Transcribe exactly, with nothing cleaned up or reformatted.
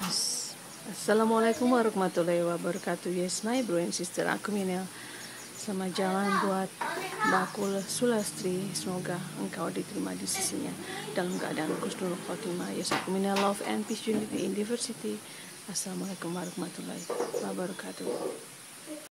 Assalamualaikum warahmatullahi wabarakatuh. Yes, my bro and sister, aku Minel. Selamat jalan buat Bakul Sulastri. Semoga engkau diterima di sisinya dalam keadaan husnul khotimah. Yes, aku Minel, love and peace, unity in diversity. Assalamualaikum warahmatullahi wabarakatuh.